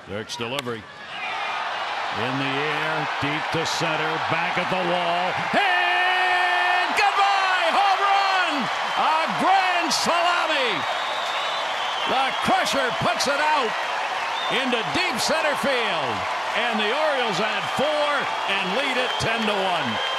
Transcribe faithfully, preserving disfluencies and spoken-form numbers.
Dirk's delivery. In the air, deep to center, back at the wall. And goodbye! Home run! A grand salami! The crusher puts it out into deep center field. And the Orioles add four and lead it ten to one.